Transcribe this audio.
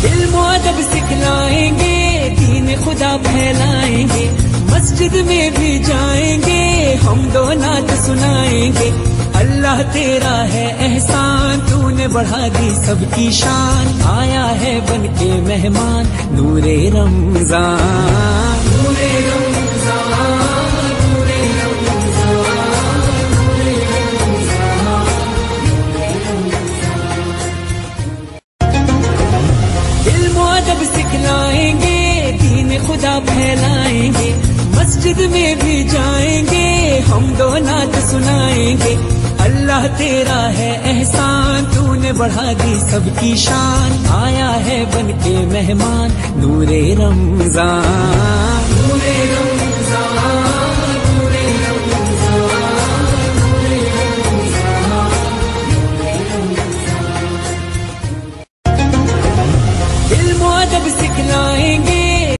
علم و ادب سکھلائیں گے، دین خدا پھیلائیں گے، مسجد میں بھی جائیں گے، حمد و نعت سنائیں گے۔ اللہ تیرا ہے احسان، تو نے بڑھا دی سب کی شان، آیا ہے بن کے مہمان نور رمضان، نور رمضان، نور رمضان، نور رمضان۔ علم و ادب سکھلائیں گے، دین خدا پھیلائیں گے، مسجد میں بھی جائیں گے، حمد و نعت سنائیں گے۔ اللہ تیرا ہے احسان، تو نے بڑھا دی سب کی شان، آیا ہے بن کے مہمان نور رمضان، نور رمضان۔